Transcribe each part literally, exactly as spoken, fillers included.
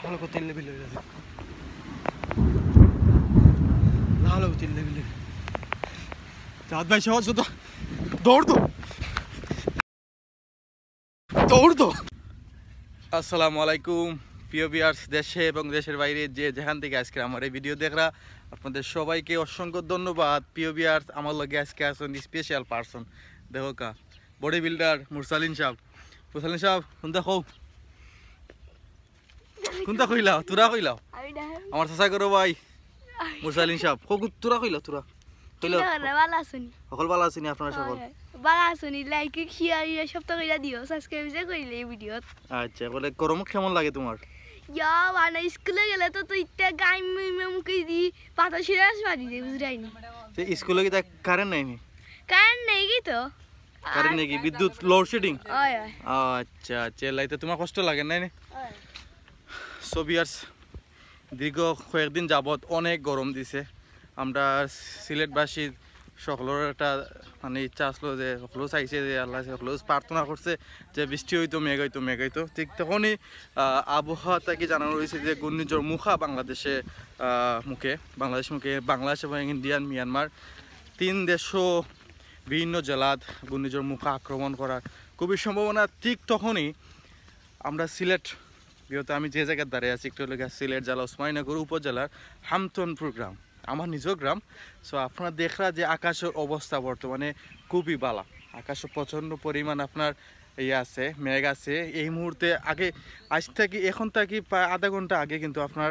লাল কত লেভেল হয়ে গেছে লাল কত লেভেল চাঁদ ভাই সহজ তো দৌড় তো দৌড় তো আসসালামু আলাইকুম প্রিয় ভিউয়ার্স দেশে এবং দেশের বাইরে যে যেখান থেকে আজকে আমার এই ভিডিও দেখরা আপনাদের সবাইকে অসংখ্য ধন্যবাদ। প্রিয় ভিউয়ার্স আমার লগে আজকে আছেন স্পেশাল পারসন দেখো কা বডি বিল্ডার মুরসালিন সাহেব। মুরসালিন সাহেব কোনটা কও কোনটা কইলাও তোরা কইলাও আমার চাচা করো ভাই মুরসালিন সাহেব কও তোরা কইলাও তোরা কইলাও ভালো আছেন সকল ভালো আছেন আপনারা সকল ভালো আছেন লাইক শেয়ার সব তো কইরা দিও সাবস্ক্রাইব যে কইলে এই ভিডিওত। আচ্ছা বলে গরম কেমন লাগে তোমার? ইয়া মানে স্কুলে গেলে তো তো ইত্যা গাই মুখে দি পাতা ছিঁড়ে আসবারি দে বুঝরাই না সে স্কুলে কি তা কারেন্ট নাই নি কারেন্ট নেই কি তো কারেন্ট নেই কি বিদ্যুৎ লোডশেডিং? ওই ওই আচ্ছা চেলাইতে তোমার কষ্ট লাগে না নি? সো ভিউয়ার্স দীর্ঘ কয়েকদিন যাবত অনেক গরম দিছে। আমরা সিলেটবাসী সকলের একটা মানে ইচ্ছা আসলো যে সকলো চাইছে যে আল্লাহ সকলো প্রার্থনা করছে যে বৃষ্টি হইতো মেঘ হইতো মেঘ হইতো ঠিক তখনই আবহাওয়া থেকে জানানো রয়েছে যে ঘূর্ণিঝড় মুখা বাংলাদেশে মুখে বাংলাদেশ মুখে বাংলাদেশ এবং ইন্ডিয়ান মিয়ানমার তিন দেশও বিভিন্ন জেলাত ঘূর্ণিঝড় মুখা আক্রমণ করার খুবই সম্ভাবনা। ঠিক তখনই আমরা সিলেট বিগত আমি যে জায়গায় দাঁড়িয়ে আছি একটু লেগে সিলেট জেলা ওসমানীনগর উপজেলার হামতনপুর গ্রাম আমার নিজের গ্রাম। সো আপনারা দেখরা যে আকাশের অবস্থা বর্তমানে খুবই বালা, আকাশে প্রচণ্ড পরিমাণ আপনার ইয়ে আছে মেঘ আছে। এই মুহূর্তে আগে আজ থেকে এখন থেকে প্রায় আধা ঘন্টা আগে কিন্তু আপনার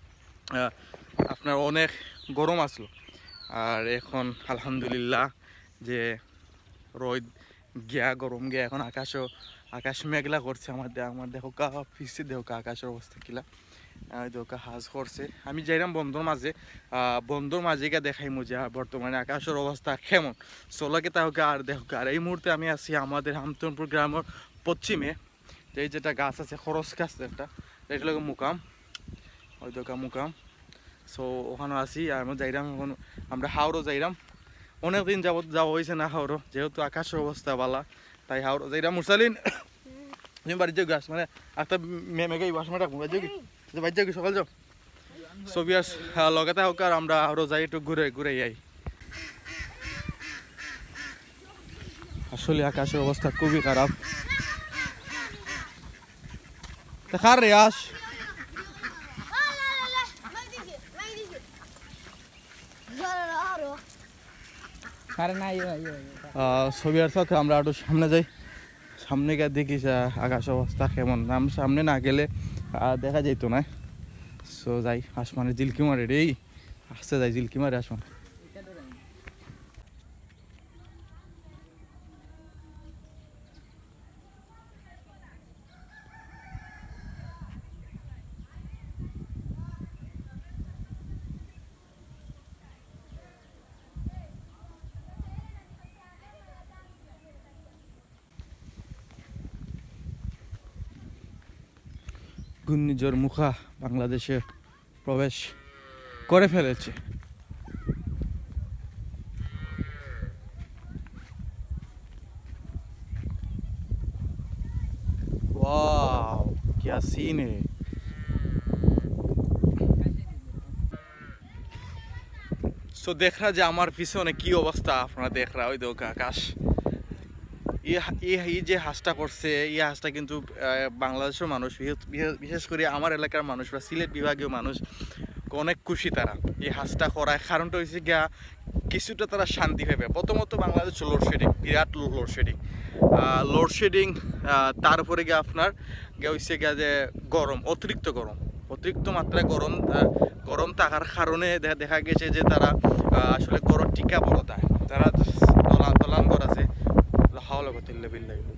আপনার অনেক গরম আসলো আর এখন আলহামদুলিল্লাহ যে রোদ গিয়া গরম গিয়া এখন আকাশও আকাশ মেঘলা করছে। আমার আমার দেখো কা ফিরছে দেখো কা আকাশের অবস্থা কিলা দেখো হাজ করছে। আমি যাইলাম বন্ধুর মাঝে বন্ধুর মাঝে গিয়ে দেখাই মুঝে বর্তমানে আকাশের অবস্থা কেমন সোলাকে তাহলে আর দেখো আর এই মুহূর্তে আমি আছি আমাদের হামতনপুর গ্রামের পশ্চিমে এই যেটা গাছ আছে খরচ গাছ একটা এটা লোক মুকাম ওই দোকা মুকাম। সো ওখানে আছি আর আমি যাইলাম এখন আমরা হাওড়ো যাইলাম অনেকদিন যাবত যাওয়া হয়েছে না হাওড়ো যেহেতু আকাশের অবস্থা বালা তাই হাওড়ো যাইলাম। মুরসালিন তুমি বাড়ি যাও গাছ মানে একটা মেঘাই বাসমা রাখবো বাড়ি যাও কি বাড়ি যাও কি সকাল যাও। ছবি আস লগাতে হোক আর আমরা আরো যাই একটু ঘুরে ঘুরে যাই। আসলে আকাশের অবস্থা খুবই খারাপ। দেখার রে আস ছবি আর সাথে আমরা একটু সামনে যাই সামনে গিয়ে দেখি আকাশ অবস্থা কেমন। আমি সামনে না গেলে দেখা যাইতো না। সো যাই আসমানে জিলকি মারে রে আসতে যাই জিলকি মারে আসমান। ঘূর্ণিঝড় মুখা বাংলাদেশে প্রবেশ করে ফেলেছে। ওয়াও क्या सीन है। সো দেখরা যে আমার পিছনে কি অবস্থা আপনারা দেখরা ওই দেখো আকাশ এই যে হাঁসটা করছে এই হাঁসটা কিন্তু বাংলাদেশের মানুষ বিশেষ করে আমার এলাকার মানুষ বা সিলেট বিভাগীয় মানুষ অনেক খুশি তারা এই হাঁসটা করায়। কারণটা হয়েছে গিয়া কিছুটা তারা শান্তি পাবে। প্রথমত বাংলাদেশ লোডশেডিং বিরাট লোডশেডিং লোডশেডিং তারপরে গিয়ে আপনার গিয়ে হচ্ছে গিয়া যে গরম অতিরিক্ত গরম অতিরিক্ত মাত্রায় গরম গরম থাকার কারণে দেখা গেছে যে তারা আসলে গরম টিকা বড় দেয় তারা দলান দলান ঘর আছে হাওলা করতে লেবিল লাগবে।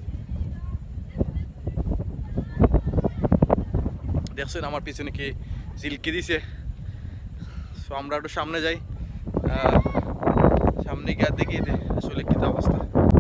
দেখছেন আমার পিছনে কি জিলকি দিছে। সো আমরা একটু সামনে যাই সামনে গিয়ে দেখি আসলে কি অবস্থা।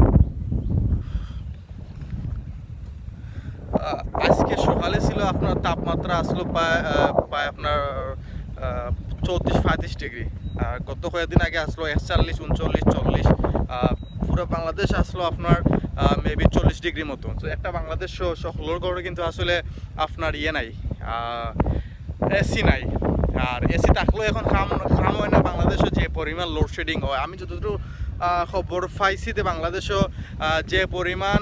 আজকে সকালে ছিল আপনার তাপমাত্রা আসলো প্রায় প্রায় আপনার চৌত্রিশ পঁয়ত্রিশ ডিগ্রি আর গত কয়েকদিন আগে আসলো একচল্লিশ উনচল্লিশ চল্লিশ পুরো বাংলাদেশ আসলো আপনার মেবি চল্লিশ ডিগ্রি মতো। তো একটা বাংলাদেশ সকলের গড়ে কিন্তু আসলে আপনার ইয়ে নাই এসি নাই। আর এসি থাকলেও এখন খাম খাম হয় না বাংলাদেশে যে পরিমাণ লোডশেডিং হয়। আমি যতটুকু খবর পাইছি যে বাংলাদেশও যে পরিমাণ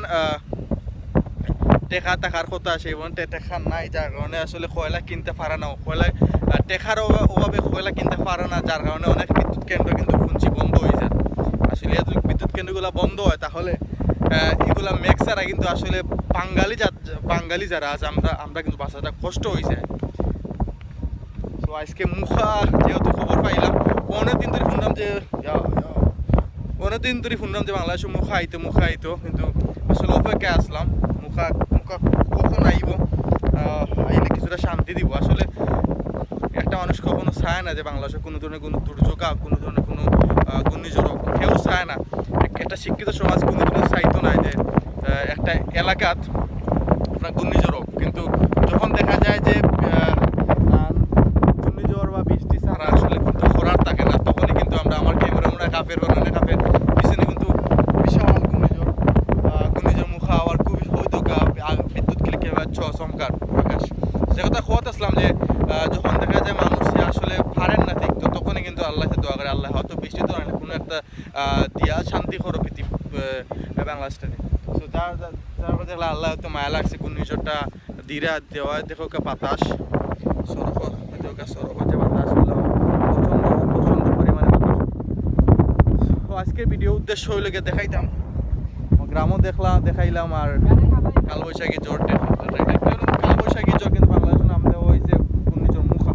টেকা টাকার কথা সেই পরিমাণ টেকা নাই, যার কারণে আসলে কয়লা কিনতে পারে না, কয়লা টেকার অভাবে কয়লা কিনতে পারে না, যার কারণে অনেক বিদ্যুৎ কেন্দ্র কিন্তু শুনছি বন্ধ হয়ে যায়। আসলে এত বিদ্যুৎ কেন্দ্রগুলো বন্ধ হয় তাহলে এগুলা মেঘ ছাড়া কিন্তু আসলে বাঙালি বাঙালি যারা আছে আমরা আমরা কিন্তু বাসাটা কষ্ট হয়ে যায়। তো আজকে মুখা যেহেতু খবর পাইলাম, অনেক দিন ধরে শুনলাম যে অনেক দিন ধরে শুনলাম যে বাংলাদেশে মুখা আইতো মুখা আইতো কিন্তু আসলে অপেক্ষায় আসলাম মুখা মুখা কখন আইব, আইলে কিছুটা শান্তি দিব। আসলে একটা মানুষ কখনো চায় না যে বাংলাদেশে কোনো ধরনের কোনো দুর্যোগ কোনো ধরনের কোনো ঘূর্ণিঝড় কেউ চায় না। একটা শিক্ষিত সমাজ কোনো দিনও চাইতো না যে একটা এলাকাত আপনার ঘূর্ণিঝড় হোক, কিন্তু যখন দেখা যায় যে ঘূর্ণিঝড় বা বৃষ্টি ছাড়া আসলে কিন্তু খরার থাকে না, তখনই কিন্তু আমরা আমার ক্যামেরা মনে কাপের বানানো কাপের পিছনে কিন্তু বিশাল ঘূর্ণিঝড় ঘূর্ণিঝড় মুখা আবার খুবই হয়তো বিদ্যুৎ ক্লিকে চমকার আকাশ। যে কথা খোয়াত আসলাম যে যখন দেখা যায় মানুষ আসলে পারেন না ঠিক, তো তখনই কিন্তু আল্লাহকে দোয়া করে আল্লাহ হয়তো বৃষ্টি তো না কোনো একটা দিয়া শান্তি করো পৃথিবী বাংলাদেশটাকে। তো যার তারপর দেখলে আল্লাহ হয়তো মায়া লাগছে ঘূর্ণিঝড়টা দিরা দেওয়া দেখো বাতাস সরফ সরফ যে বাতাস হলো প্রচণ্ড প্রচণ্ড পরিমাণে বাতাস। তো আজকের ভিডিও উদ্দেশ্য হইলে গিয়ে দেখাইতাম গ্রামও দেখলাম দেখাইলাম আর কালবৈশাখী জ্বর কালবৈশাখী জ্বর কিন্তু বাংলাদেশের নাম দেওয়া হয়েছে ঘূর্ণিঝড় মুখা।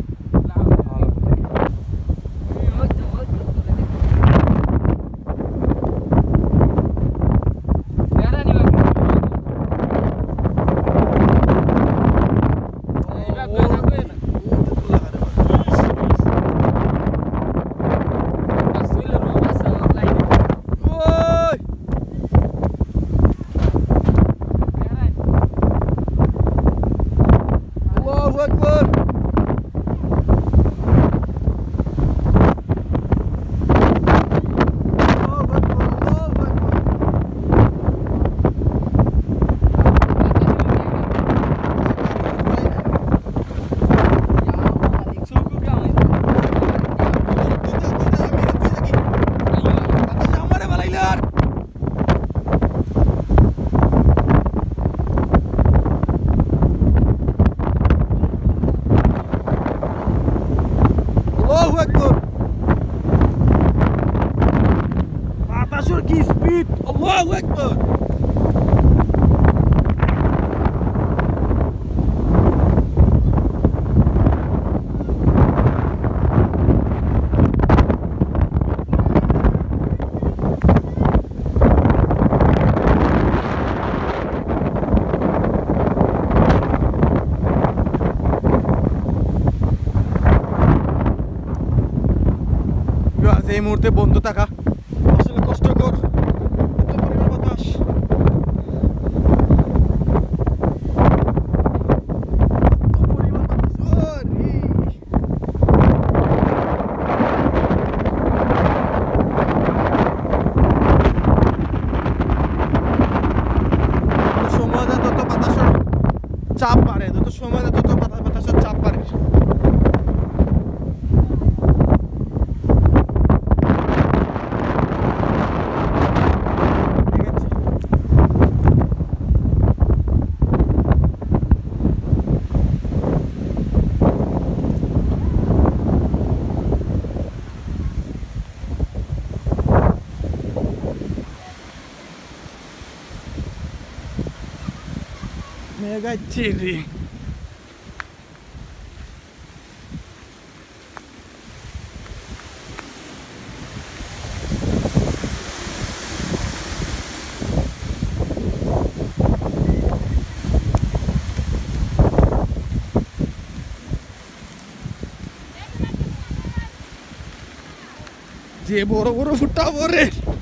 বাতাসের কি স্পিড, আল্লাহু আকবার। এই মুহূর্তে বন্ধ থাকা আসলে কষ্টকর, এত পরিমাণ বাতাস। সময় দেয় তত বাতাসের চাপ বাড়ে, যত সময় দেয় তত বাতাসের চাপ বাড়ে। Mega chiri. যে বড় বড় ফুটা পরে